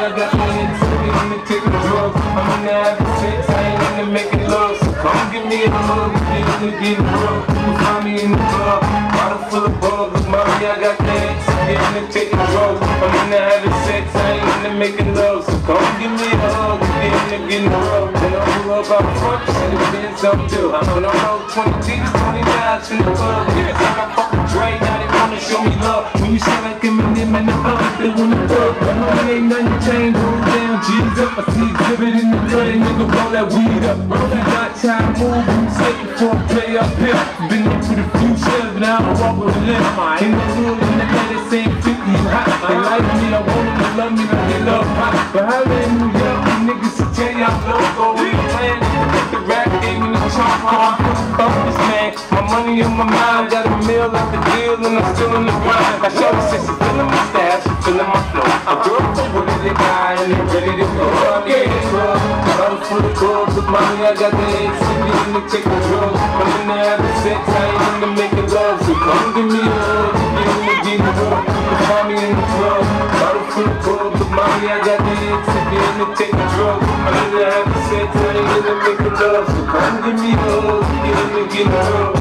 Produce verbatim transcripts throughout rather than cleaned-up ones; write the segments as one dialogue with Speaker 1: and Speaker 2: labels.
Speaker 1: I got the hands, I'm into taking drugs. I'm into having sex, I ain't into making love. So come give me a hug, get into getting rough. You find me in the club, bottle full of bug. Look, mommy, I got the hands, I'm into taking drugs. I'm into having sex, I ain't into making love. So come give me a hug, get into getting rough. Then I'll pull up out front, and the Benz up too. When I roll twenty G's, twenty knives in the club. Every time I fuck with Dre, now they wanna show me love. When you sound like Eminem and the other, they wanna fuck. I know it ain't nothing changed, roll down, G's up. I see exhibit in the dirty nigga, roll that weed up. Roll that got time move, you say before I play up here. Been up with a few shells, now I walk with a limp. In the hood, in the bed, they saying fifty, you hot. They like me, I want them to love me like they love pop. But how in New York, you niggas to tell y'all logo, we playing it. The rap game in the trunk, fuck this man. My money in my mind, got a meal out the deal, and I'm still in the grind. I show her, she feeling my style, she feeling my flow. A girl with a big guy, and they ready to go. I'm in the club, bottle full of clubs. With mommy, I got the head, she be in the taking drugs. I'm in the having sex, I ain't in the making love. So come give me a hug, get in the getting rough. You can find me in the club, bottle full of clubs. With mommy, I got the head, she be in the taking drugs. I'm in the having sex, I ain't in the making love. So come give me a hug, get in the getting rough.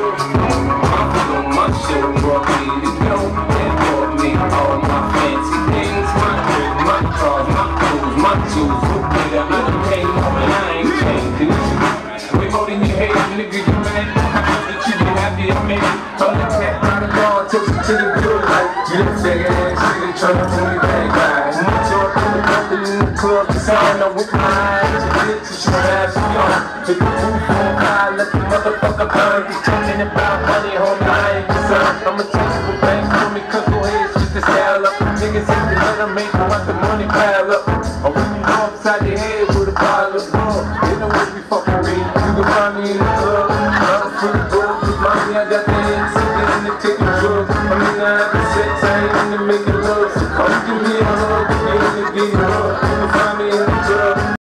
Speaker 1: My shit brought me to go, and brought me all my fancy things, my drink, my cars, my clothes, my shoes. But I done came home and I ain't changed. Way more than you hate, nigga, you mad? I know that you be happy I made it. I'm the cat by the bar, took you to the good life. You done take an ass nigga tryna pull me back, guys. I'm talking to nothing in the club, cause I know with my eyes. You bitch, you should have some young. Took the roof on high, let the motherfucker burn. He's talking about money, hold on. I'ma take you for bank for me, cause go ahead, shit to style up. Niggas hit the let them make them want the money pile up. Or when you go upside your head with a bottle of blood, you know what we fucking read. You can find me in the club, I'm full of drugs. With mommy, I got the hands, sitting in the taking drugs. I'm in the having sex, I ain't in the making love. So come give me a hug, get in the getting love.